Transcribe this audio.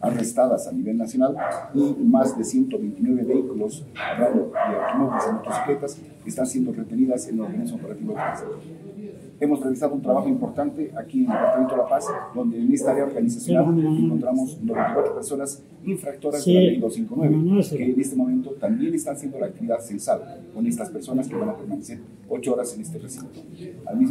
arrestadas a nivel nacional y más de 129 vehículos, hablando de automóviles y motocicletas, están siendo retenidas en el organismo operativo de tránsito. Hemos realizado un trabajo importante aquí en el Departamento de La Paz, donde en esta área organizacional encontramos 94 personas infractoras de la ley 259, que en este momento también están haciendo la actividad censal con estas personas que van a permanecer 8 horas en este recinto.